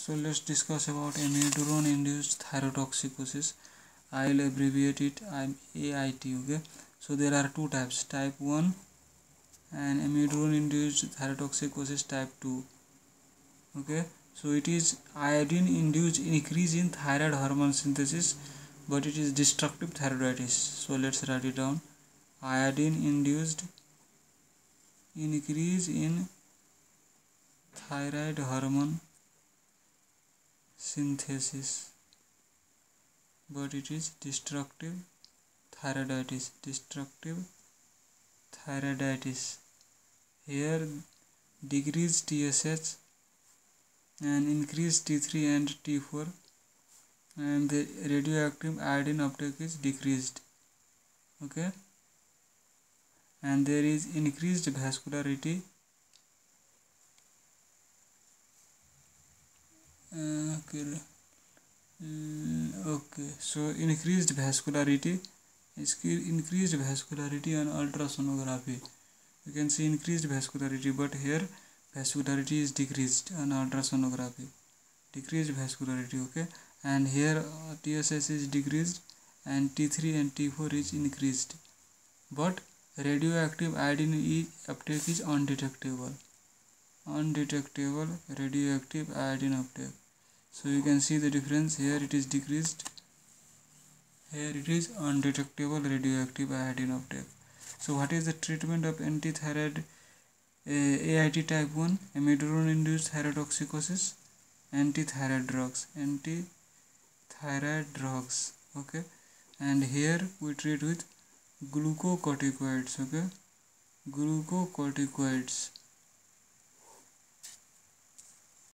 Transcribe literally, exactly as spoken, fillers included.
So let's discuss about amiodarone induced thyrotoxicosis. I'll abbreviate it. I'm A I T. Okay. So there are two types, type one and amiodarone induced thyrotoxicosis type two. Okay. So it is iodine induced increase in thyroid hormone synthesis, but it is destructive thyroiditis. So let's write it down. Iodine induced increase in thyroid hormone synthesis, but it is destructive thyroiditis. Destructive thyroiditis. Here decreased T S H and increased T three and T four, and the radioactive iodine uptake is decreased. Okay, and there is increased vascularity. Uh, okay. Okay, so increased vascularity, increased vascularity on ultrasonography. You can see increased vascularity, but here vascularity is decreased on ultrasonography. Decreased vascularity, okay, and here uh, T S H is decreased and T three and T four is increased, but radioactive iodine uptake is undetectable. Undetectable radioactive iodine uptake. So you can see the difference. Here it is decreased, here it is undetectable radioactive iodine uptake. So what is the treatment of antithyroid uh, A I T type one, amiodarone induced thyrotoxicosis? Antithyroid drugs, antithyroid drugs, okay, and here we treat with glucocorticoids, okay, glucocorticoids.